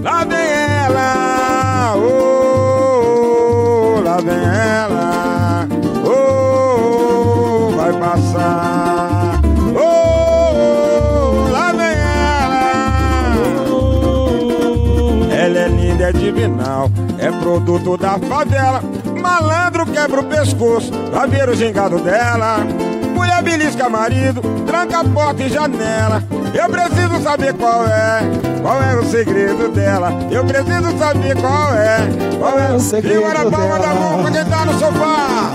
Lá vem ela, lá vem ela, vai passar, lá vem ela. Ela é linda, é divinal, é produto da favela. Malandro quebra o pescoço pra ver o gingado dela. Mulher belisca marido, tranca a porta e janela. Eu preciso saber qual é o segredo dela. Eu preciso saber qual é o segredo dela. Segura a palma da mão pra quem tá no sofá.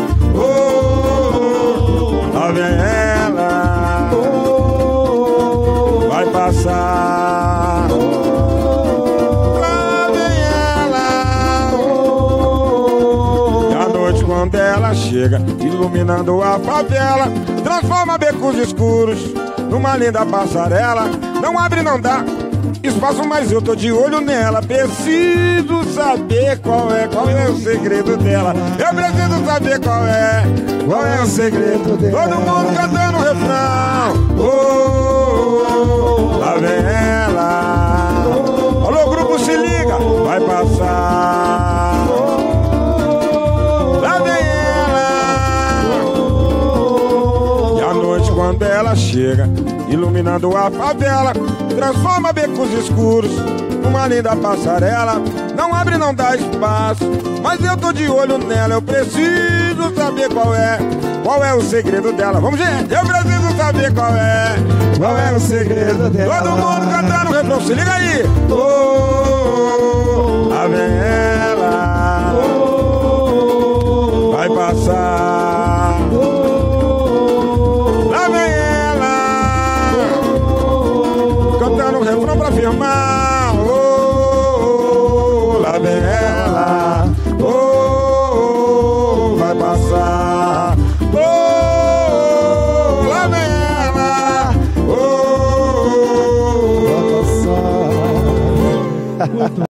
Lá vem ela, vai passar. Lá vem ela. E à noite quando ela chega, iluminando a favela, transforma becos escuros numa linda passarela. Não abre, não dá espaço, mas eu tô de olho nela. Preciso saber qual é o segredo dela. Eu preciso saber qual é o segredo dela. Todo mundo cantando o refrão. Lá vem ela. Alô, grupo, se liga, vai passar. Lá vem ela. E à noite quando ela chega, iluminando a favela, transforma becos escuros numa linda passarela. Não abre, não dá espaço, mas eu tô de olho nela. Eu preciso saber qual é o segredo dela. Vamos, gente, eu preciso saber qual é o segredo dela. Todo mundo cantando o refrão, se liga aí. Lá vem ela, vai passar. Lá vem ela, cantando o refrão pra afirmar. Lá vem ela, vai passar. Lá vem ela, vai passar.